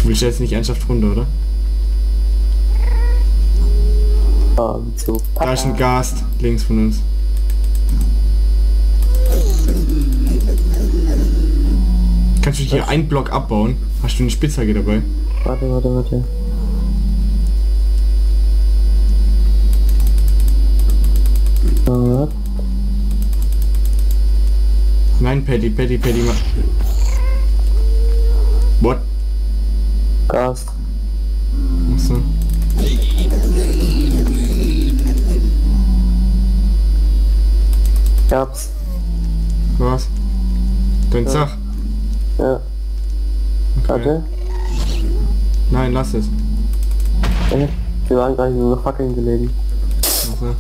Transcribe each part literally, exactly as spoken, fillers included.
willst jetzt nicht ernsthaft runter, oder? Ah, so. Da ist ein Gast, links von uns. Kannst du hier Was? einen Block abbauen? Hast du eine Spitzhacke dabei? Warte, warte, warte. Ah, Nein, Paddy, Paddy, Paddy, mach. What? Gas. Achso. Gab's. Was? Dein Ja. Zach? Ja. Okay. Warte. Nein, lass es. Äh, wir waren gerade nur noch Fackeln gelegen. Achso.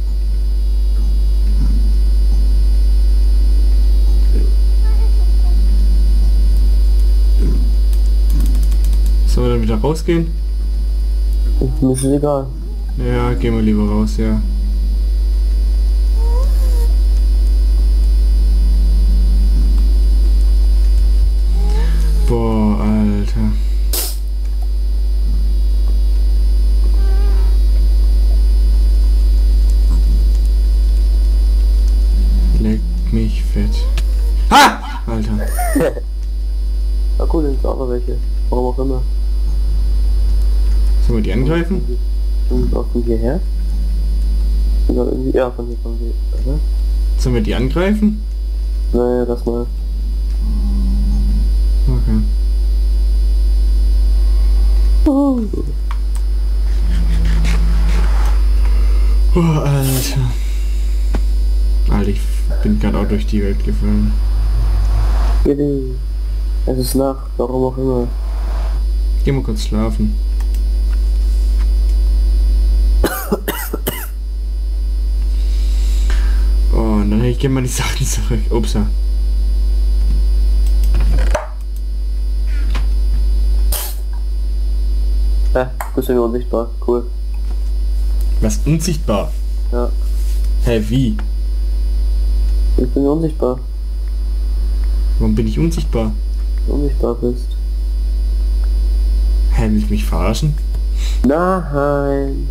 Sollen wir dann wieder rausgehen? Mir ist es egal. Ja, gehen wir lieber raus, ja. Boah, Alter. Leck mich fett. Ha! Alter. Na cool, sind auch noch welche. Warum auch immer. Sollen wir die angreifen? Und auch von hierher? Oder irgendwie, ja, von hier, von hier, oder? Sollen wir die angreifen? Naja, das mal. Okay. Uh. Oh, Alter. Alter, ich bin gerade auch durch die Welt gefallen. Bitte. Es ist Nacht, warum auch immer. Geh mal kurz schlafen. Oh, und dann hätte ich gerne mal die Sachen zurück. Upsa. Ja, bist du mir unsichtbar, cool. Was? Unsichtbar? Ja, Hä, wie? ich bin unsichtbar. Warum bin ich unsichtbar? Unsichtbar bist. Hä, will ich mich verarschen? Nein.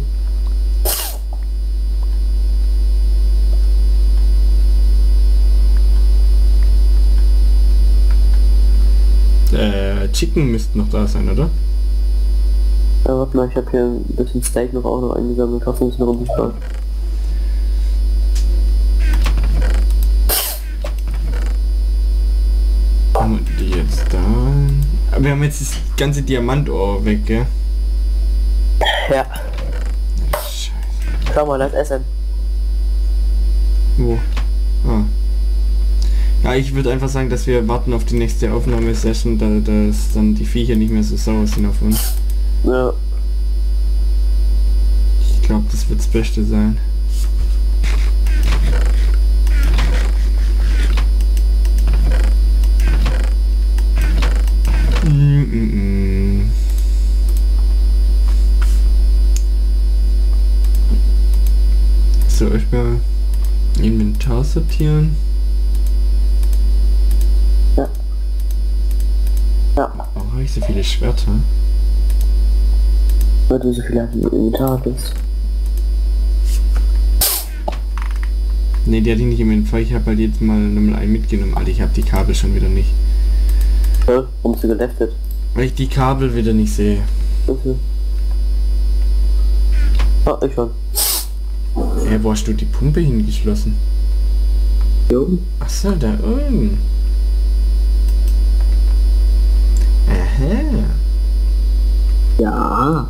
Äh, Chicken müsste noch da sein, oder? Ja, warte mal, ich habe hier ein bisschen Steak noch auch noch eingesammelt. Hoffentlich ist noch unsichtbar. Haben wir die jetzt da? Aber wir haben jetzt das ganze Diamantohr weg, gell? Ja. Scheiße. Schau mal, das Essen. Wo? Ah. Ja, ich würde einfach sagen, dass wir warten auf die nächste Aufnahmesession, da dass dann die Viecher nicht mehr so sauer sind auf uns. Ja. Ich glaube, das wird das Beste sein. Mm -mm -mm. So, ich mal Inventar sortieren. Ja. Ja. Warum habe ich so viele Schwerter? Weil du so viel im Inventar bist. Ne, die hatte ich nicht im Inventar. Ich habe halt jetzt mal Nummer ein mitgenommen. Alter, ich habe die Kabel schon wieder nicht. Ja, warum bist du geleftet? Weil ich die Kabel wieder nicht sehe. Okay. Ah, ich schon. Hä, wo hast du die Pumpe hingeschlossen? Hier oben? Achso, da oben. Aha. Ja.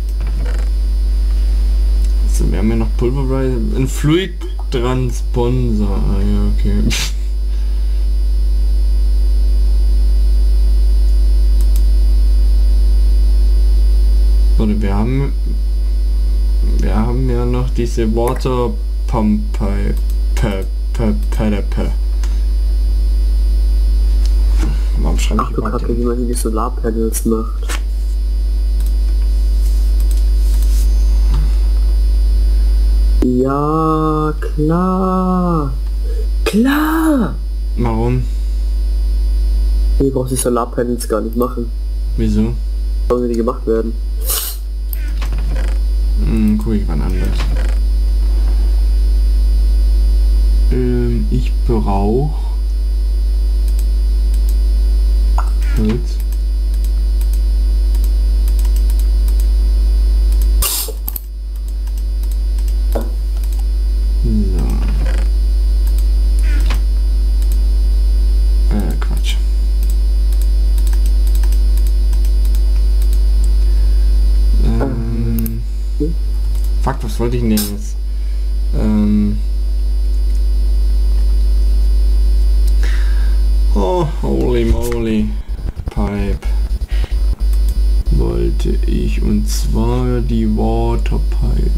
So, wir haben ja noch Pulverizer, ein Fluid Transponder. Ah ja, okay. Oder wir haben wir haben ja noch diese Water Pump Pipe. Warum schreibe Ach ich du überhaupt Kacke, wie man hier die Solarpanels macht. Ja, klar. Klar. Warum? Du brauchst die Solarpanels gar nicht machen. Wieso? Sollen die gemacht werden? Hm, guck ich wann anders. Ähm, ich brauche Holz. So. Äh, Quatsch. Ähm, fuck, was wollte ich denn jetzt? Ähm, oh, holy moly. Pipe wollte ich, und zwar die Waterpipe.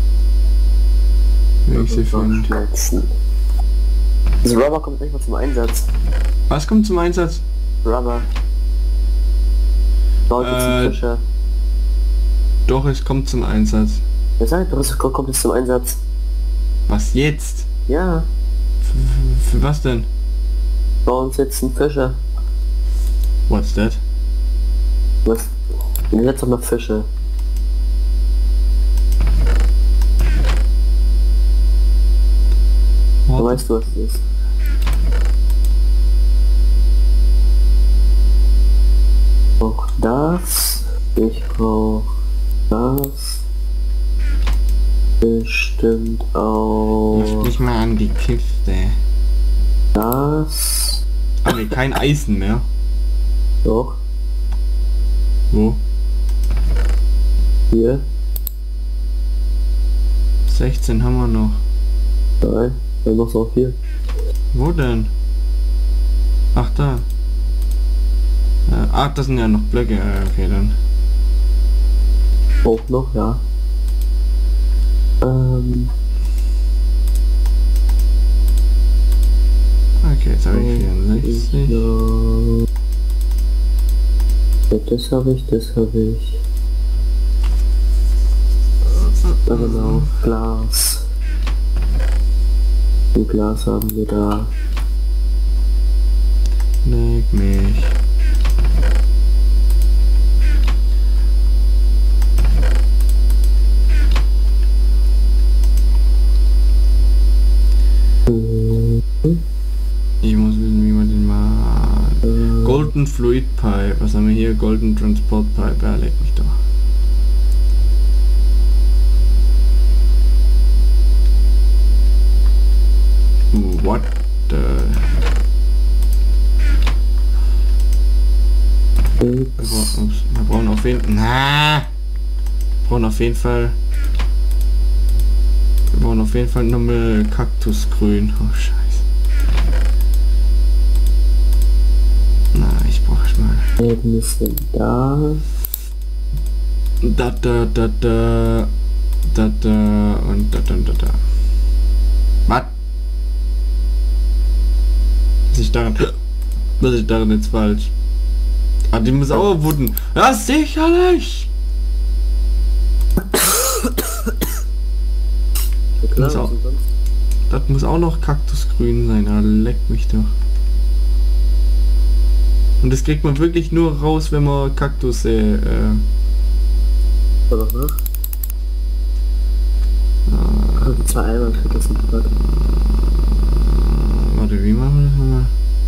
Wenn ich sie finde. Schmelzen. Das Rubber kommt nicht mal zum Einsatz. Was kommt zum Einsatz? Rubber. Leute Äh, zum Fischer. Doch, es kommt zum Einsatz. Wer sagt doch, es kommt jetzt zum Einsatz? Was jetzt? Ja. Für, für was denn? Bei uns jetzt ein Fischer. What's that? Was? Jetzt doch mal Fische. What? Du weißt du, was es ist. Ich brauch das. Ich brauch das. Bestimmt auch Mach dich mal an die Kiste. das. Ah ne, kein Eisen mehr. Doch. Wo? Hier. sechzehn haben wir noch. Nein. Dann noch so viel. Wo denn? Ach, da. Äh, ach, das sind ja noch Blöcke. Äh, okay, dann. Auch noch, ja. Ähm. Okay, jetzt habe ich vierundsechzig. Ja. Ja, das habe ich, das habe ich. Ja, genau. Glas. Ein Glas haben wir da. Leck mich. Ich muss wissen, wie man den mal... Golden Fluid Pipe. Was haben wir hier? Golden Transport Pipe. Ja, leck mich doch. What the... Wir brauchen, ups, wir brauchen auf jeden Fall... Na! Wir brauchen auf jeden Fall... Wir brauchen auf jeden Fall nochmal Kaktusgrün. Oh, scheiße. Na, ich brauche mal... Ein bisschen da. Da, da, da, da... Da, da und da, da, da, da. Was? Was ist daran... Was ist daran jetzt falsch? Ah, die muss auch wurden. Ja, sicherlich! Ja, klar, Muss auch- was denn sonst? Das muss auch noch Kaktusgrün sein, ah, leck mich doch. Und das kriegt man wirklich nur raus, wenn man Kaktus äh, äh, So, noch nach. äh, Also zwei Eimer für das nicht warte. warte, wie machen wir das nochmal?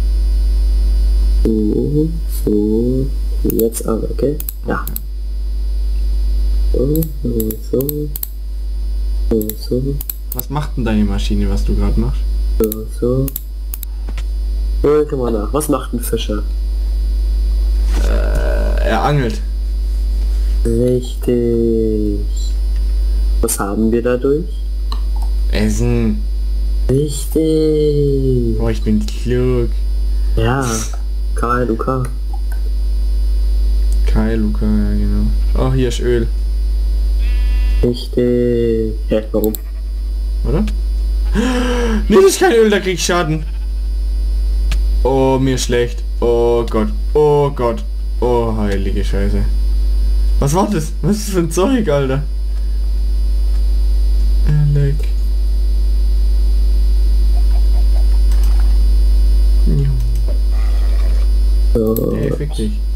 So, so, jetzt aber, okay? Ja. So, so, so, so, so, Was macht denn deine Maschine, was du gerade machst? so, so. So, komm mal nach. Was macht ein Fischer? Äh, er angelt. Richtig. Was haben wir dadurch? Essen. Richtig. Oh, ich bin klug. Ja. K L U K. Kai Luca, ja genau. Oh, hier ist Öl. Richtig. Hä, warum? Oder? Nee, das ist kein Öl, da krieg ich Schaden. Oh, mir schlecht. Oh Gott. Oh Gott. Oh, heilige Scheiße. Was war das? Was ist das für ein Zeug, Alter? Äh, leck. Ja. So. Nee, fick dich.